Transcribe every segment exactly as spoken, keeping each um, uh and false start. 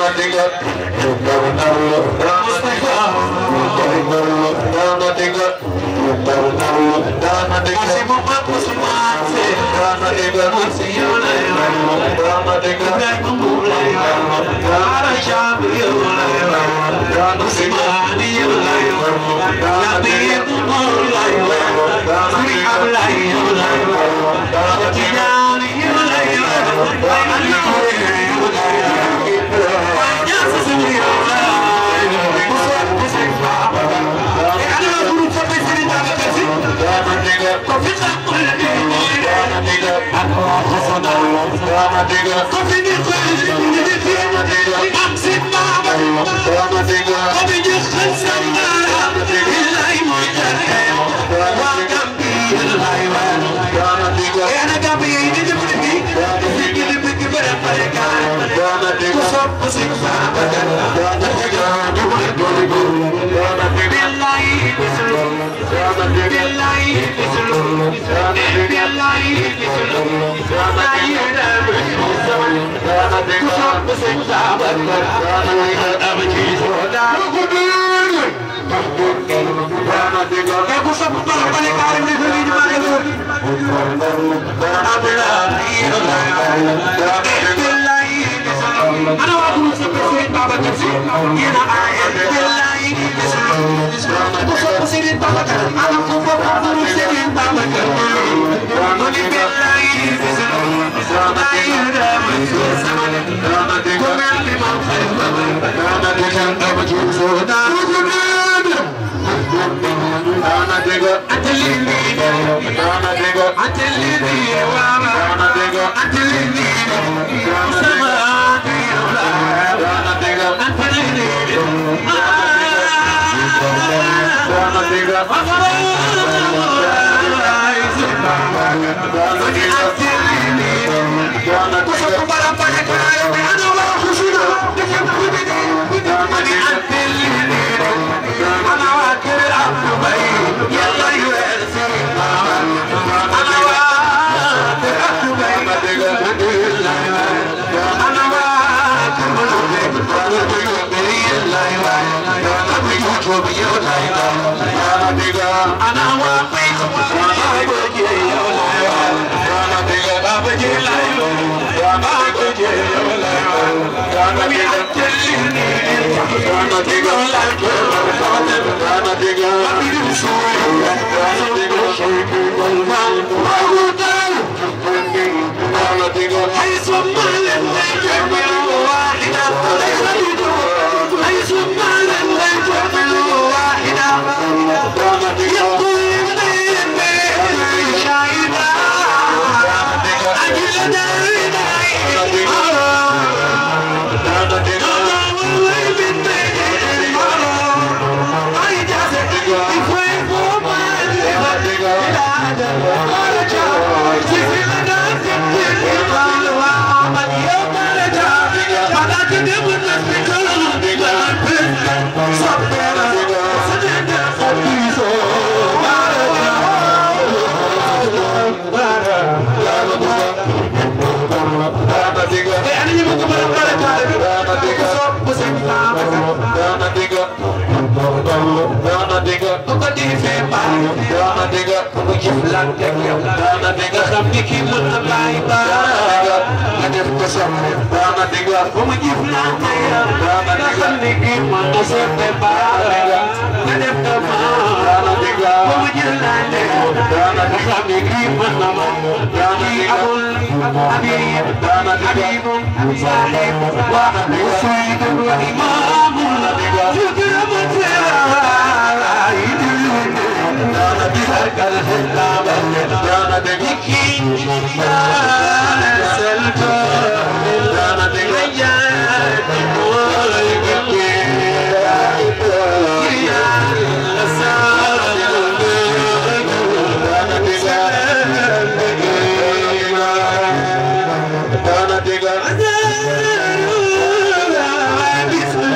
Dana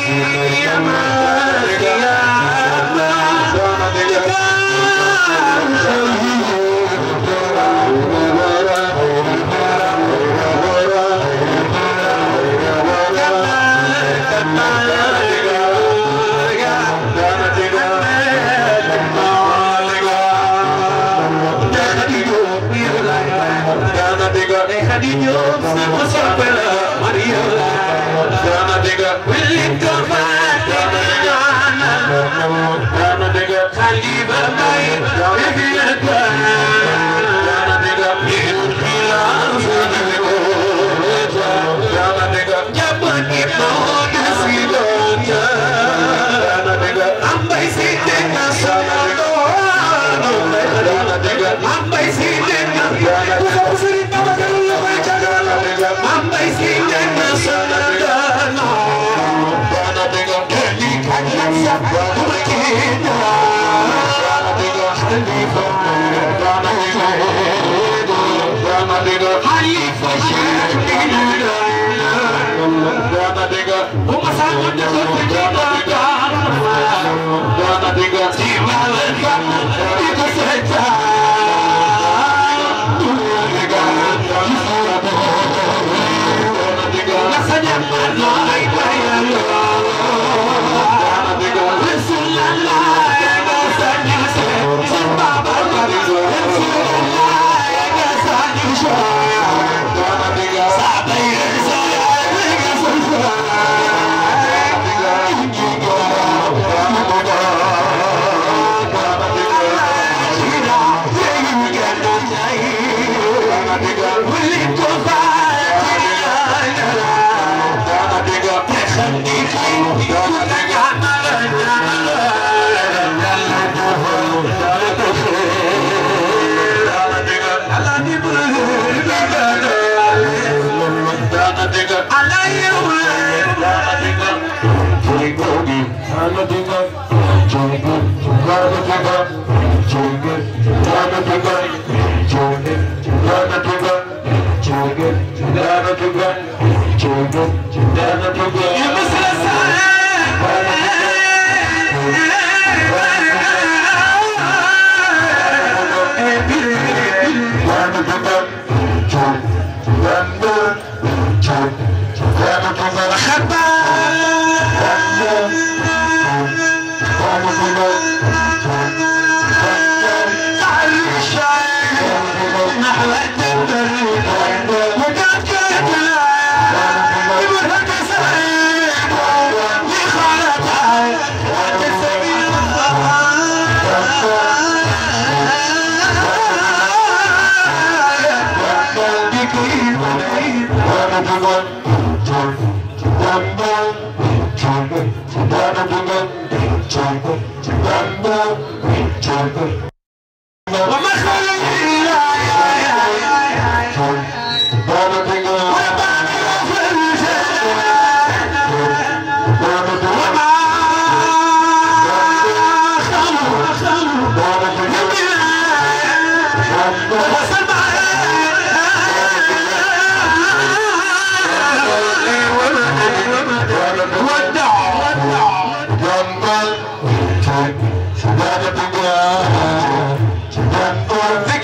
Jump,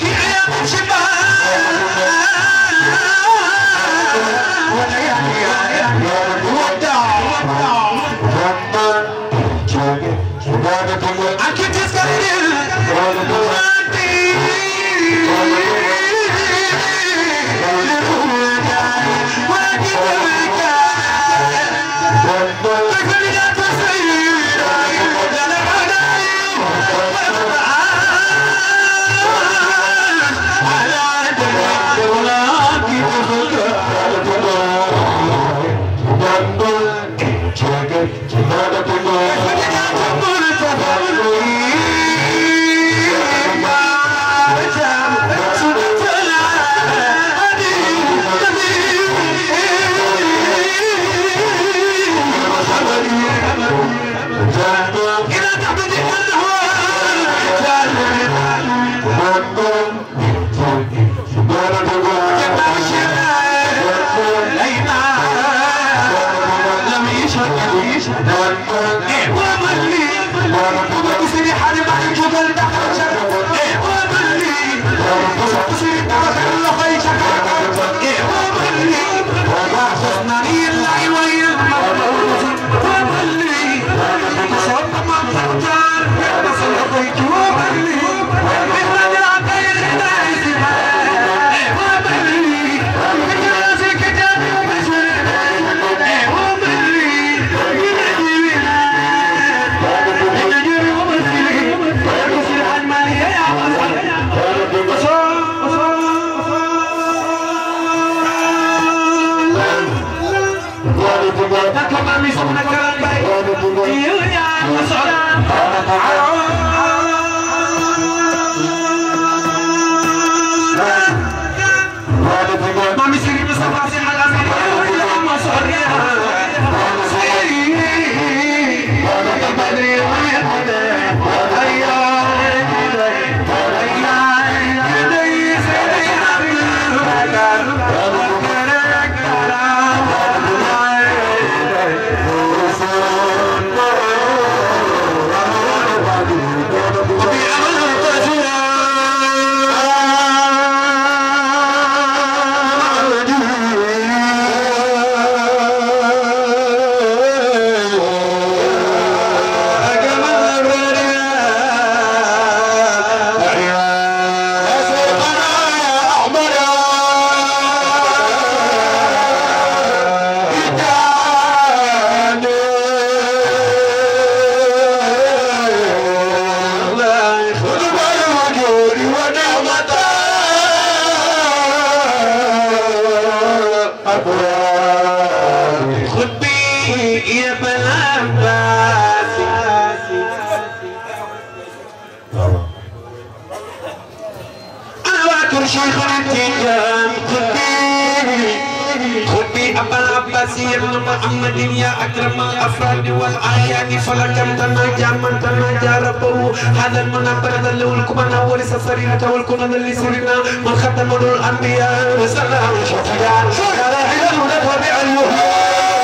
محمد يا أكرم الأفراد والأعيان فلكم تناجى من تناجى ربه هذا المنبر ذل والكمنا ولس سريرة والكنن لسرنا من ختم الأنبياء سلام شفيعا لا إله إلا الله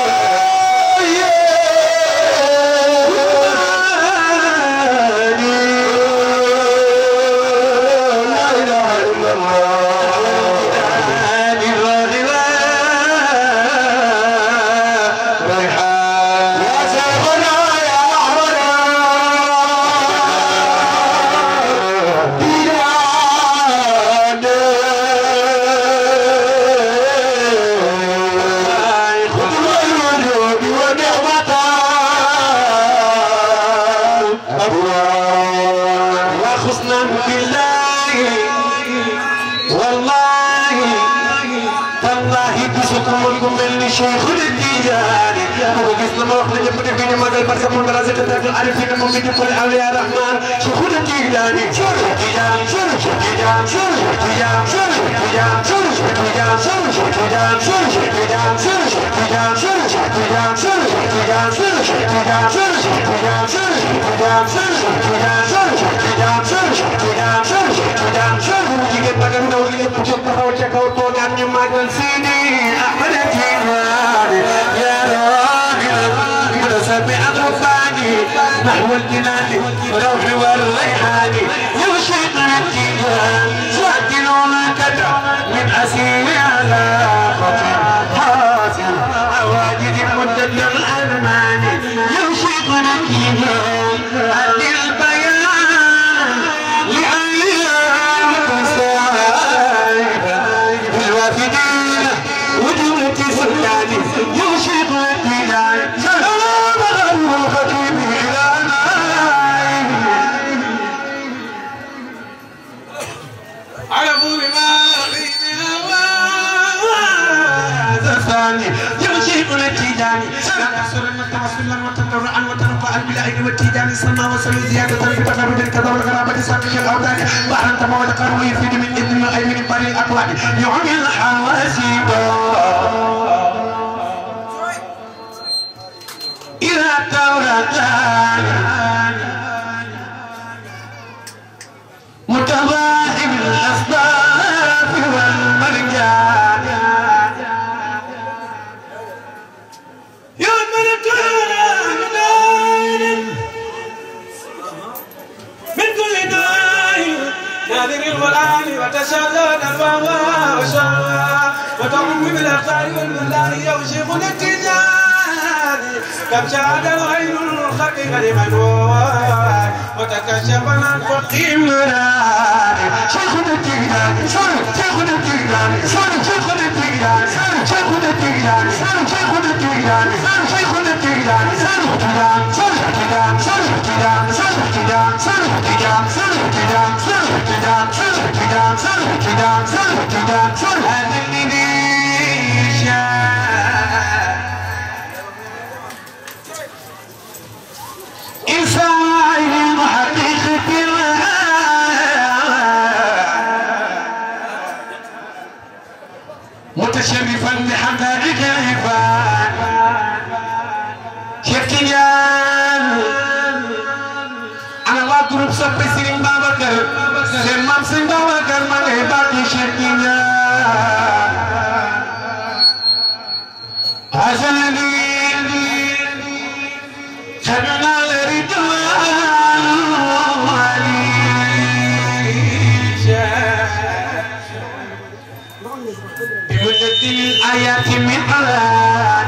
شيخ التجاري هو جسم موحد يبدي فيني مدى البركة من دراسة تتاكل عارفين ممكن يقول أولياء الرحمن شيخ التجاري شيخ التجاري شيخ التجاري شيخ التجاري شيخ التجاري شيخ التجاري شيخ التجاري شيخ التجاري شيخ التجاري شيخ التجاري شيخ التجاري شيخ التجاري شيخ التجاري شيخ التجاري شيخ التجاري شيخ التجاري شيخ التجاري شيخ التجاري شيخ jigéen bagam ndaw li yëpp jóg taxaw ca kaw toogaan ñu màggal Seydi Ahmad Tijaani ya raahil sabi atrafani nahwa al-jinaan روح والريحان يرشد التجان يعدلون كدع من أسير على خطر حاصل عواجد مدد الأزمان يرشد التجان عد البيان لأيام تساعد الوافدين وجملة سلطان يرشد التجان سلام غير الخطيب إلى عرفوا بما يمشي من التيجاني لا تحصرن توسلا وتضرعا وترفعا بالعين والتيجاني سما وصلوا زيادة في تقرب الكذا والغرابة سابق الأوتاد بحرا تما وتقروا يفيد من إذن أي من بري الأكوان يعمي الحواسيب إلى التوراتان متواهب الأسباب والمرجان يا من كان نادر الولان وتشهد الوهوى وشهوى وتعم بالأخطار والبلدان يوشف الاتجاه كم شهد العين الخلق لمن هو وتكشف عن فقيم مراد شيخنا التيجان شيخنا التيجان شيخنا التيجان شيخنا التيجان شيخنا التيجان شيخنا التيجان التيجان التيجان التيجان التيجان التيجان التيجان التيجان التيجان التيجان هذا الذي إنسان حقيقة متشرفا بحقائق العرفان شركيان أنا واقرب صب سيرين بابكر سمام سين بابكر من عباد شركيان هذا الذي خلنا الآيات من قرآن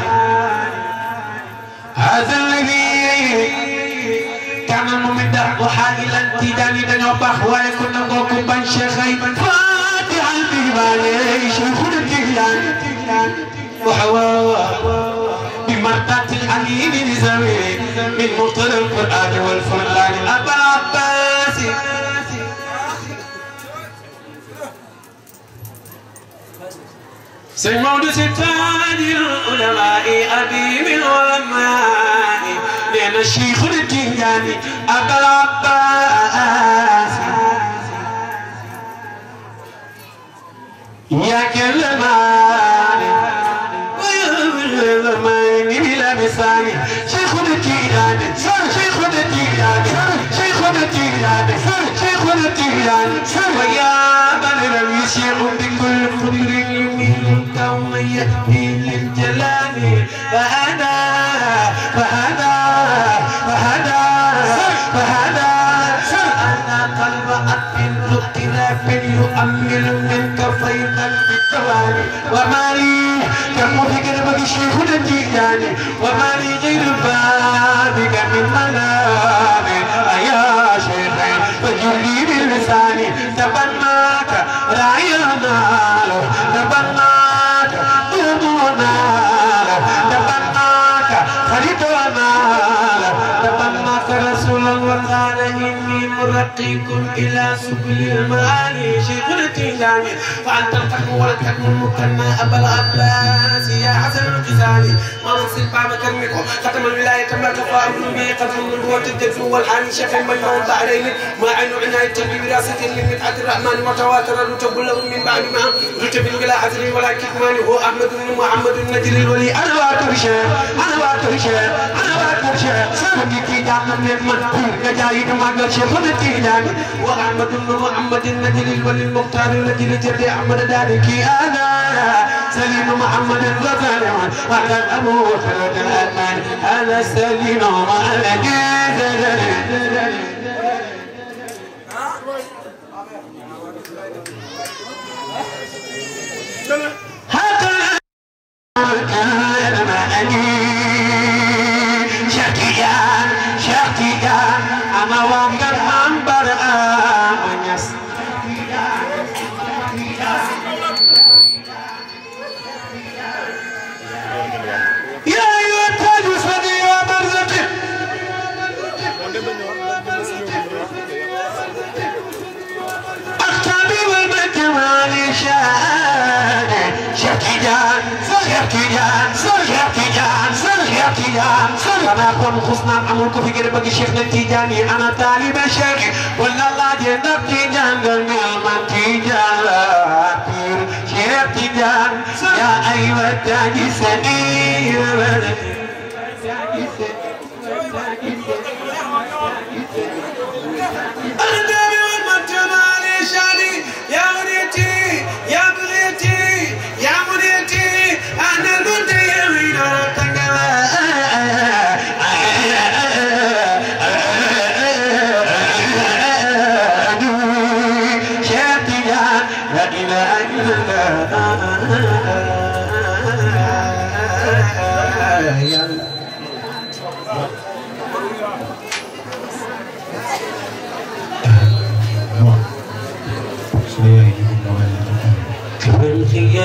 هذا الذي كان ممدح وحائلا تداني دنيا بخوة كنا نقول بان شيخي فاتح البيباني شيخنا التهلان وحوا بمرتات الحنين لزوي من مطر القرآن والفرقان أبا العباسي سيمود ستان العلماء أبي من علماء لأن الشيخ التيجاني أبا العباس يا كلمان ويلمان بلا مثاني شيخ التيجاني شيخ التيجاني شيخ التيجاني شيخ التيجاني ويا بدر يشيخ بكل قدر يوم يأتي للجلال فهدى فهدى فهدى فهدى أنا قلب أطفل اختلاف يؤمل منك فيضا بالتوالي وما لي كم فكر بك الشيخ التيجاني وما لي غير بابك من منام يا شيخين فجلي بلساني تبناك رعينا تبناك تبناك خريطنا تبناك رسولا وقال إني مرقيكم إلى سبل المعالي شيخ التيجاني فأنت التقوى والتقوى المكنى أبا العباس يا حسن الغزالي ما نصير باب كرمكم ختم الولاية تم تقام به قدر النبوة الجد والحاني شيخ المجنون بعدين ما عين عناية بوراثة من مدحة الرحمن متواتر الرتب له من بعد ما رتب بلا حزن ولا كتمان هو أحمد بن محمد النجل الولي أنا واترشة أنا واترشة أنا واترشة سبني تيجان من المنطور جايد ما قال شيخ التيجاني وأحمد بن محمد النجل الولي المختار الذي جد أحمد ذلك أنا سليم محمد الغزالي على الأبو خلود الأمان أنا سليم محمد شكيان شكيان أنا وقت أنبر أمنيس يا أيها التاج وصدي ومرزقي أختبي والمكمال شان شكيان شكيان شكيان شكيان أنا أكون خصنا أمرك في قلبك شيخنا التيجاني أنا طالب شيخي ولا الله جنب تيجان قلنا من تيجان لا أطير شيخ تيجان يا أيها التاج سنين أنا والمكمال شاني يا منيتي يا بغيتي يا منيتي أنا المنتهي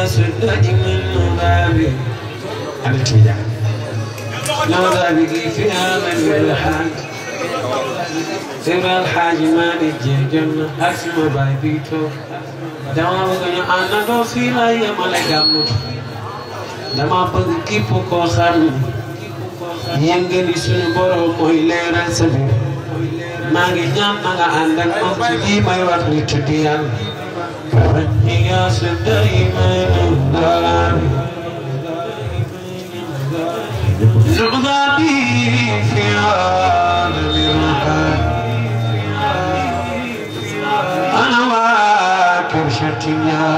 غياس الدجم النبابي على التجاه نبابي فيها من الحاج سير الحاج مالك جنة أسمى باي بيتو dama bëgg ñu àndandoo fii laa yemale gàmmu dama bëgg képp koo xam ne yëngali suñu borom mooy leeral sa biir maa ngi ñaan na nga ànd ak moom ci lii may wax ni tudd yàlla yaa su dayman نغضى في عالم الرحال أنا واكر شتيا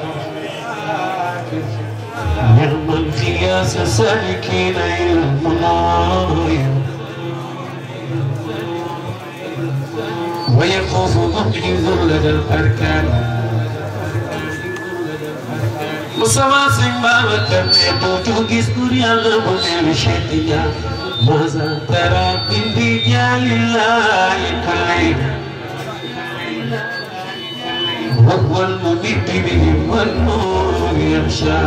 نعم القياس سالكين المنايا ويخوف مجهز لدى الأركان مصطفى سيمبا وكميتو توكيس كوريالا مدير شتيا ماذا ترى من رجال الله كلهم وهو المميت بهم والنور يخشى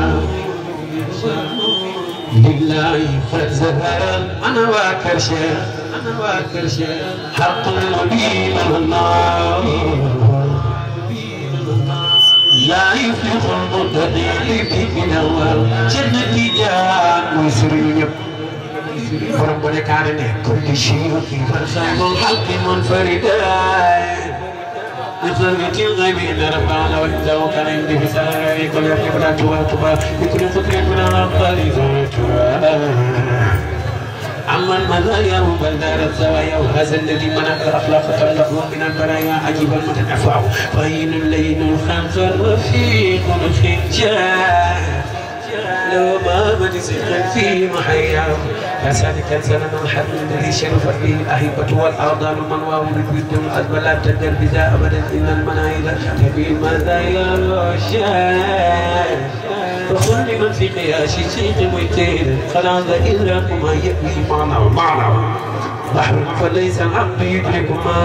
لله قد ظهر انا واكر شيخ انا واكر شيخ حق المبين الله لا يفلح المبتدئ من اول جنتي جاء ويسري borom bu ne kaane ne kulli shay'in fi farsamul halqi munfarida نفضل في الغيب إن ربنا وحده كان عنده سلام كل يوم يبدا توا توا بكل خطر من الأبطال عمن مزايا وبلدار الزوايا وهذا الذي منع الأخلاق خلقه من البرايا عجيب المتنفع فهين الليل الخمس الرفيق الخجاج لو ما مجزق في محياه فسالك سنن الحرب الذي شرفت به الأهبة والأرضان من واولد بالدم الأزمة لا تدر بذا أبدا إن المنايل تبي المزايا الرشاد فخل من في قياس شيخ ميتين خلاص إدراك ما يبني معنى ومعنى بحر فليس العبد يدرك ما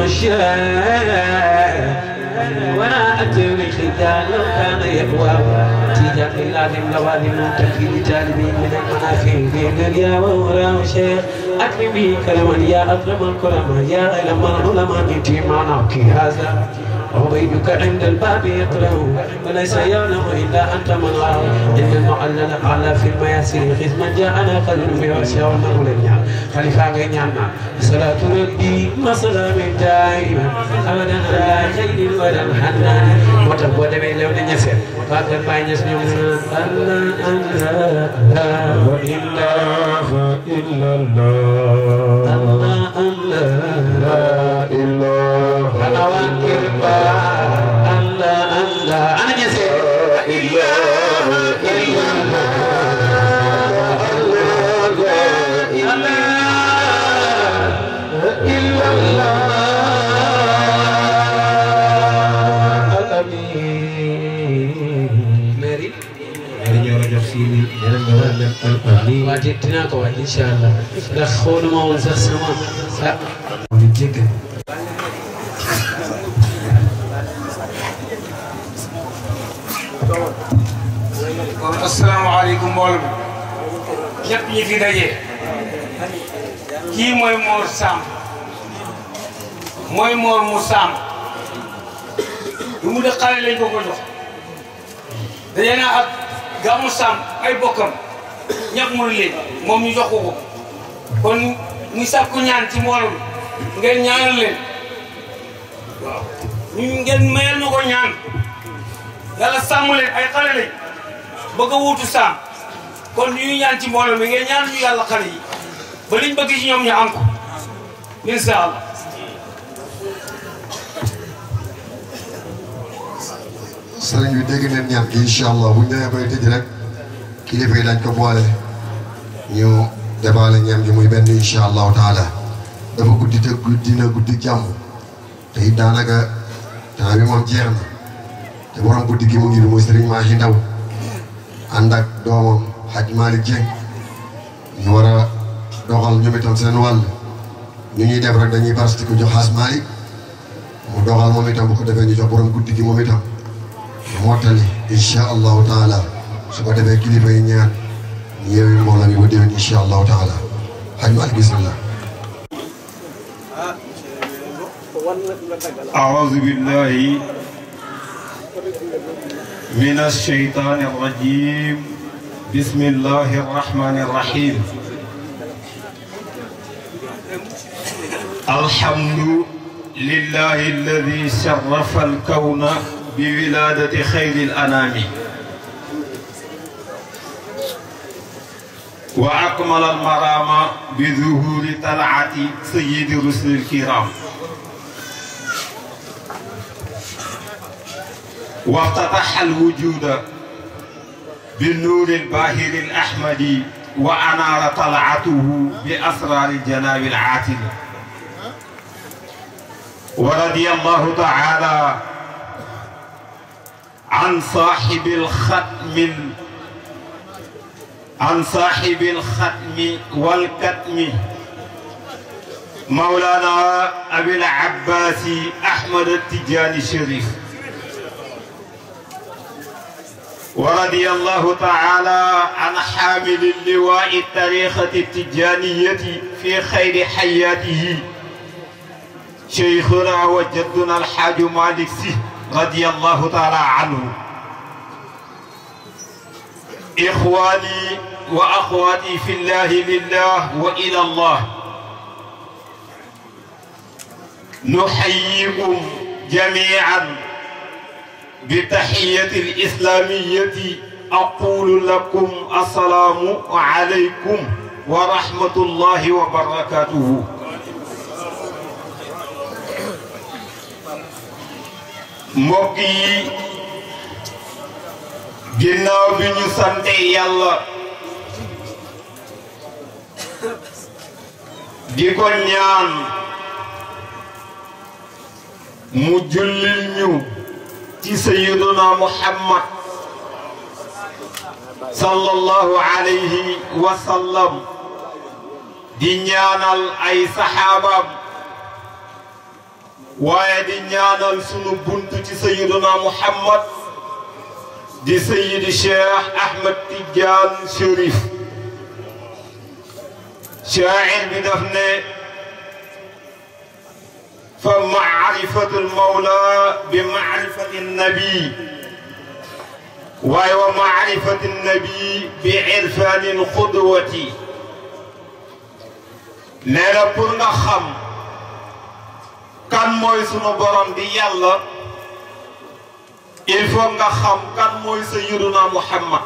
شاء ولا أدري خجال لو كان يقوى تيجان لازم لوازم تكفي جانبي من المنافع في الدنيا ووراه شيخ أكرمي كرما يا أكرم الكرما يا علم العلماء نتي معناك هذا عبيدك عند الباب يقرأ وليس يعلم إلا أنت من رأى إن المعلل على في المياسير خدمة جاءنا قلن في عشاء ومغلن خليفة غنيانا صلاة ربي وسلام دائما أبدا على خير ولا الحنان وتبوى دمي لو نجسر فاكر باين يسمع الله الله لا إله إلا الله الله الله لا إله أنا وانكر الله الله أنا جسر إله إلا الله الله إلا الله واجب تناكو إن شاء الله لخون ما ونزل سما ونجيك السلام عليكم مول ñepp ñi fi dajé ki moy Mor Sam moy Mor mu Sam mu de xalé lañ ko ko jox dajé na ak gamu Sam ay bokkam ñak mu leen mom ñu jox ko ko kon ni sakku ñaan ci mbooloo ngeen ñaanal leen waaw ñu ngeen mayal nako ñaan yalla sàmm leen ay xale lañ bëgg a wuutu Sam kon ñu ñaan ci mbooloo mi ngeen ñaan ñu yàlla xale yi ba liñ bëgg ci ñoom ñu am ko incha allah. sëriñ bi dégg nañ ñaan gi incha allah bu ñu demee bay tëj rek kilifa yi dañ ko boole ñu defaale ñaan gi muy benn incha allahu taala dafa guddi te guddi na guddi jàmm te it daanaka temps bi moom jeex na te borom guddi gi mu ngi muy sëriñ Mahi Ndaw ànd ak doomam Hadj Malick Dieng ñu war a doxal ñoom itam seen wàll ñu ñuy def rek dañuy parce que jox Hadj Malick mu doxal moom itam bu ko defee ñu jox borom guddi gi moom itam mu mottali incha allahu taala su ko defee kilifa yi ñaan yeewi mbooloo mi ba déwén incha allahu taala xaj Malick bismillah. أعوذ بالله من الشيطان الرجيم بسم الله الرحمن الرحيم الحمد لله الذي شرف الكون بولادة خير الأنام وأكمل المرام بظهور طلعة سيد الرسل الكرام وافتتح الوجود بالنور الباهر الأحمدي وأنار طلعته بأسرار الجناب العاتل ورضي الله تعالى عن صاحب الختم عن صاحب الختم والكتم مولانا أبي العباس أحمد التجاني الشريف ورضي الله تعالى عن حامل اللواء التاريخة التجانية في خير حياته شيخنا وجدنا الحاج مالك سي رضي الله تعالى عنه. إخواني وأخواتي في الله لله وإلى الله، نحييكم جميعا بتحية الإسلامية أقول لكم السلام عليكم ورحمة الله وبركاته. mbokk yi ginnaaw bi ñu sante yàlla di ko ñaan mu jullil ñu ci sayyiduna Muhammad sallallahu alayhi wa sallam di ñaanal ay saxaabaam waaye di ñaanal sunu buntu ci sayyiduna Muhammad di sayyidi Cheikh Ahmed Tidiane Chérif. shaa'ir bi daf ne fa ma'rifatul mawla bi ma'rifatin nabi waaye wa ma'rifatin nabi bi irfanin xudwati. nee na pour nga xam kan mooy sunu borom di yàlla il faut nga xam kan mooy sayyiduna Muhammad.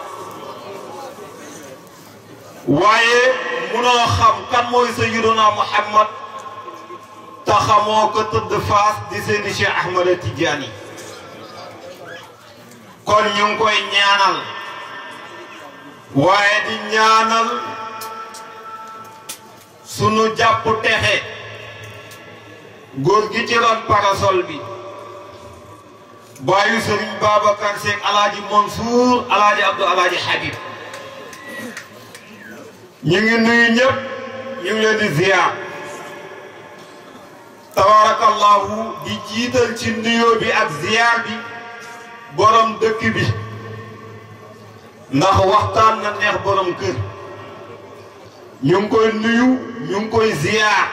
waaye munoo xam kan mooy sayyiduna Muhammad te xamoo ko tëdd faas di Seydi Cheikh Ahmed Tidiane. kon ñu ngi koy ñaanal waaye di ñaanal sunu jàpp texe góor gi ci ron parasol bi baayu Serigne Babacar Seck Alaaji Mansour Alaaji Abdou Alaaji Habib. ñu ngi nuyu ñëpp ñu ngi leen di ziar tabarakallahu di jiital ci nuyoo bi ak ziar bi borom dëkk bi ndax waxtaan na neex borom kër. ñu ngi koy nuyu ñu ngi koy ziar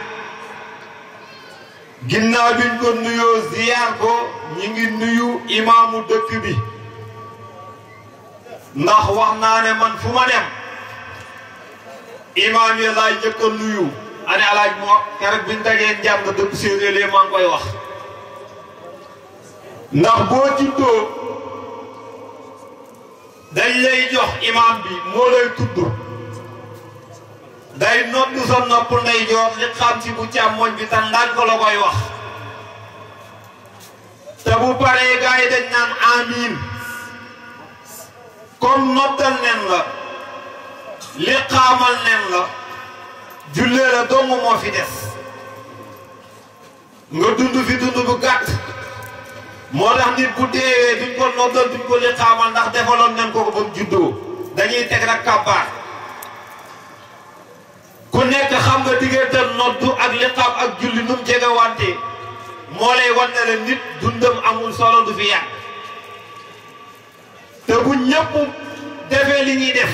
ginnaaw biñ ko nuyoo ziar ko ñu ngi nuyu imaamu dëkk bi ndax wax naa ne man fu ma dem imaam yi laay njëkk a nuyu. ane alaaj moo keroog biñ dagee njàng dëkk séeréer maa ngi koy wax ndax boo juddoo dañ lay jox imaam bi moo lay tudd day noddu sa nopp ndeyjoor li xam si bu càmmoñ bi tan ndànk ko la koy wax te bu paree gars yi dañ naan amiin comme noddal nen la li xaamal nen la jullee la dong moo fi des nga dund fi dund bu gàtt moo tax nit bu deewee duñ ko noddal duñ ko li xaamal ndax defaloon nen ko ko ba mu juddoo dañuy teg rek kàbbaar. ku nekk xam nga diggante noddu ak liqaam ak julli nu mu jege wante moo lay wan ne la nit dundam amul solo du fi yàgg te bu ñëpp defee li ñuy def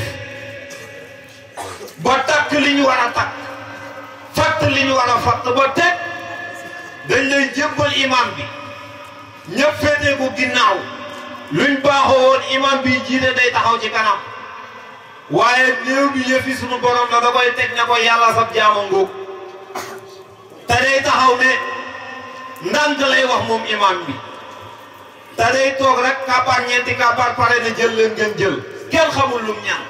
ba takk li ñu war a takk fatt li ñu war a fatt ba teg dañ lay jébbal imam bi ñëpp féetee ko ginnaaw luñ baaxoo woon imam bi jiite day taxaw ci kanam waaye néew bi yëfi sunu borom la da koy teg ne ko yàlla sab jaama ngóog te day taxaw ne ndànk lay wax moom imam bi te day toog rek kabaar ñeenti kabaar pare na jël leen ngeen jël kenn xamul lum ñaan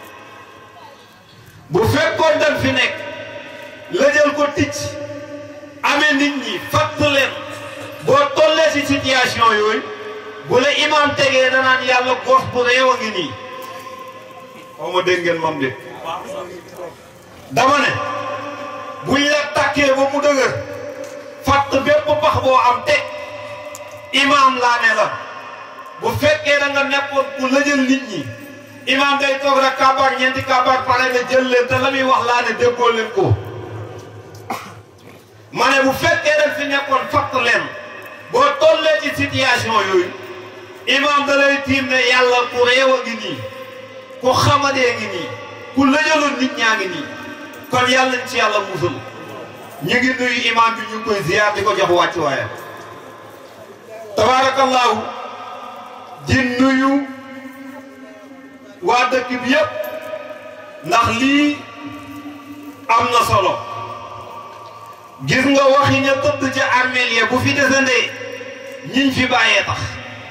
bu fekkoon dañ fi nekk la jël ko ticc amee nit ñi fatt leen boo tollee ci situation yooyu bu la imam tegee danaan yàlla gos bu réew a ngi nii xaw ma dégg ngeen moom de dama ne buñ la takkee ba mu dëgër fatt bépp pax boo am teg imam laa ne la bu fekkee da nga nekkoon ku lëjël nit ñi imam day toog rek kabaar ñeenti kabaar pare na jël leen te la muy wax laa ne déggoo leen ko ma ne bu fekkee dañ fi nekkoon fatt leen boo tollee ci situation yooyu imam da lay tiim ne yàlla ku réew a ngi nii ku xamadee ngi nii ku lëjaloon nit ñaa ngi nii kon yàlla nañ ci yàlla musul ñu ngi nuyu imam bi ñu ngi koy ziar di ko jox wàcc waaye tabarakallahu di nuyu waa dëkk bi yëpp ndax lii am na solo gis nga waxi ña tëdd ca armeel ya bu fi desandee ñiñ fi bàyyee tax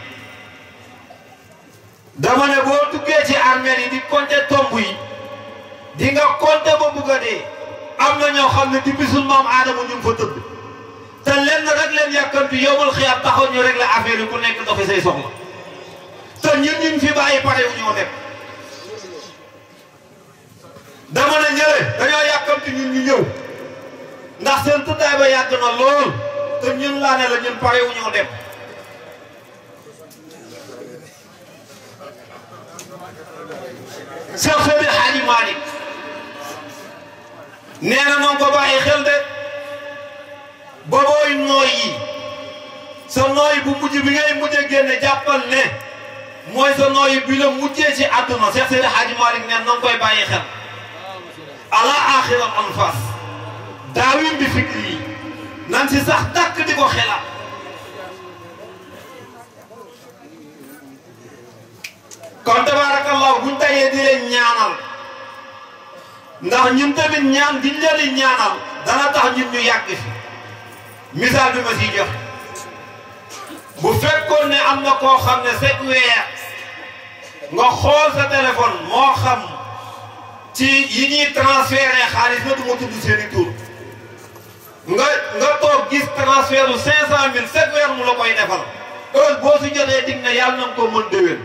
dama ne boo duggee ci armeel yi di compter tomb yi di nga compter ba bugg a dee am na ñoo xam ne di bisul maam aadama ñu ngi fa tëdd te lenn rek leen yàkkantu yowmal xiyaam taxaw ñu rek la affaire yi ku nekk doxi say soxla te ñun ñun fi bàyyi pare wu ñoo dem dama ne ñële dañoo yàkkantu ñun ñu ñëw ndax seen tëddaay ba yàgg na lool te ñun laa ne la ñun pare wu ñoo dem Cheikh Seydi Hadji Malick nee na moom ko bàyyi xel de ba booy nooy yi sa nooy bu mujj bi ngay mujjee génne jàppal ne mooy sa nooy bi la mujjee ci àdduna Cheikh Seydi Hadji Malick nee na nga koy bàyyi xel ala axiral anfas daawim bi fikri yi nan si sax dàkk di ko xelaat kon tabarakallahu buñ tayee di leen ñaanal ndax ñun tamit ñaan giñ leen di ñaanal dana tax ñun ñu yàgg fi misaal bi ma siy jox bu fekkoon ne am na koo xam ne set weer nga xool sa téléphone moo xam ci yi ñuy transféré xaalis na du ma tudd seen i tur nga nga toog gis transfert u cinq cent mille sept weer mu la koy defal heure boo si jotee dig na yàlla na nga ko mën déwén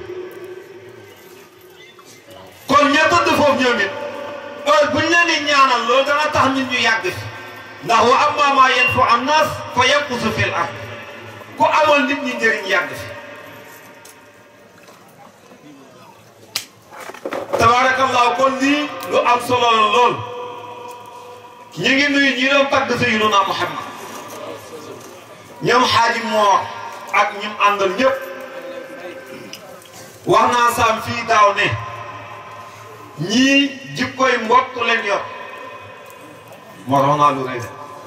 kon ña tëdd foofu ñoom it heure buñ leen di ñaanal loolu dana tax ñun ñu yàgg fi ndax wa amma maa yanfa'u an-naas fa yanqusu fil ard ku amal nit ñi njëriñ yàgg fi tabarakallahu kon lii lu am solo la lool ñu ngi nuyu ñi doon tagg Sayyiduna Muhammad ñoom Xaaji Moor ak ñim àndal ñëpp wax naa saam fii daaw ne ñii jikkoy mbott leen yor moo tax naa lu rëy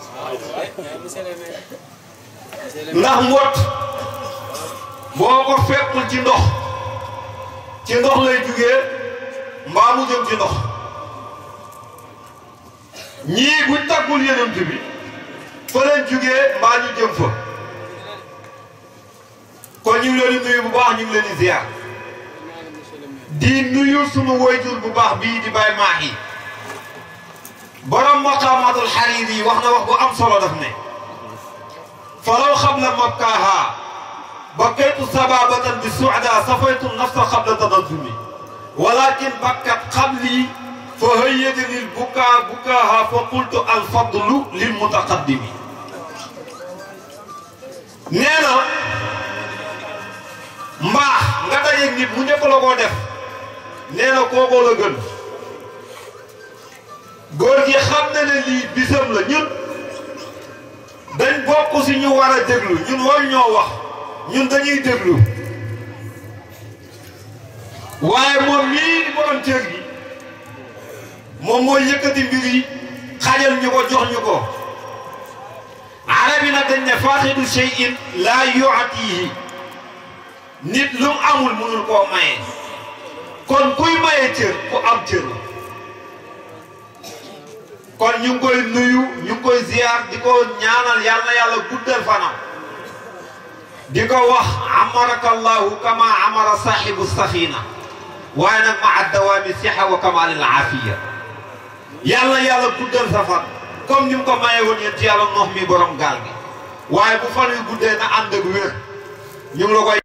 ndax mbott boo ko fekkul ci ndox ci ndox lay jugee mbaa mu jëm ci ndox ñii buñ taggul yeneen bi fa leen jugee mbaa ñu jëm fa kon ñu ngi leen di nuyu bu baax ñu ngi leen di ziar di nuyu sunu woyjur bu baax bii di Baye Mahi borom maqaamatul Hariri yi wax na wax bu am solo daf ne falaw xabla mabkaaha bakaytu sababatan bi suada safaytu nafsa xabla tadazumi walakin bakkat xabli fa hayyadani l bukaa bukaaha fa qultu alfadlu lil mutaqaddimi nee na mbaax nga dajeeg nit mu njëkk la koo def nee na kookoo la gën góor gi xam na ne lii bisam la ñun dañ bokk si ñu war a déglu ñun war ñoo wax ñun dañuy déglu waaye moom mii di borom cër gi moom mooy yëkkati mbir yi xajal ñu ko jox ñu ko arab yi nag dañ ne faaxidu shay'in laa yu'tihi nit lu mu amul mënul koo maye kon kuy maye cër ku am cër la kon ñu ngi koy nuyu ñu ngi koy ziar di ko ñaanal yàlla na yàlla guddal fanam di ko wax amarakallahu kama amara sahibu safina waaye nag ma addawaami siha wa kamalil afiya yàlla yàlla guddal sa fan comme ni mu ko maye woon yéen ci yàlla noox mi borom gaal gi waaye bu fan yu guddee na ànd ak wér ñu ngi la koy